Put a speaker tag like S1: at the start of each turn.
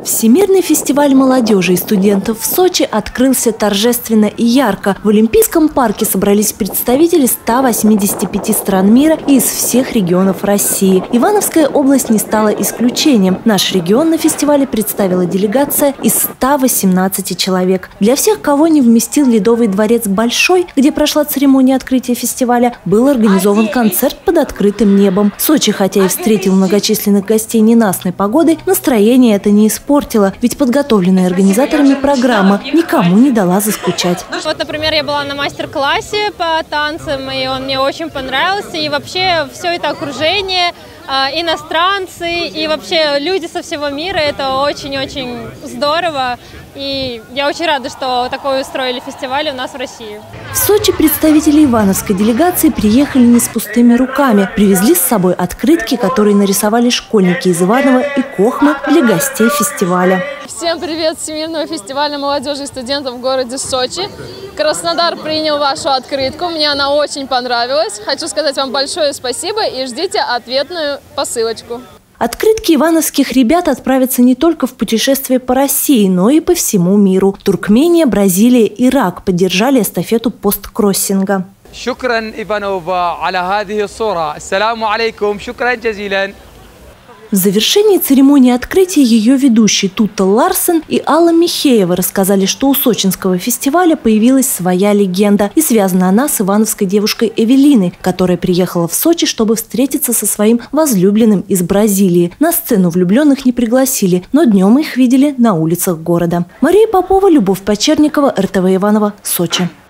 S1: Всемирный фестиваль молодежи и студентов в Сочи открылся торжественно и ярко. В Олимпийском парке собрались представители 185 стран мира и из всех регионов России. Ивановская область не стала исключением. Наш регион на фестивале представила делегация из 118 человек. Для всех, кого не вместил Ледовый дворец Большой, где прошла церемония открытия фестиваля, был организован концерт под открытым небом. Сочи, хотя и встретил многочисленных гостей ненастной погодой, настроение это не испортило. Ведь подготовленная организаторами программа никому не дала заскучать.
S2: Вот, например, я была на мастер-классе по танцам, и он мне очень понравился. И вообще все это окружение, иностранцы и вообще люди со всего мира, это очень-очень здорово. И я очень рада, что такой устроили фестиваль у нас в России.
S1: В Сочи представители ивановской делегации приехали не с пустыми руками. Привезли с собой открытки, которые нарисовали школьники из Иваново и Кохмы для гостей фестиваля.
S3: Всем привет с Всемирного фестиваля молодежи и студентов в городе Сочи. Краснодар принял вашу открытку, мне она очень понравилась. Хочу сказать вам большое спасибо и ждите ответную посылочку.
S1: Открытки ивановских ребят отправятся не только в путешествие по России, но и по всему миру. Туркмения, Бразилия, Ирак поддержали эстафету посткроссинга.
S4: Шукран, Иванова, аля хадихи ссура. Ассаламу алейкум, шукран джазилян.
S1: В завершении церемонии открытия ее ведущие Тута Ларсен и Алла Михеева рассказали, что у сочинского фестиваля появилась своя легенда. И связана она с ивановской девушкой Эвелиной, которая приехала в Сочи, чтобы встретиться со своим возлюбленным из Бразилии. На сцену влюбленных не пригласили, но днем их видели на улицах города. Мария Попова, Любовь Почерникова, РТВ Иваново, Сочи.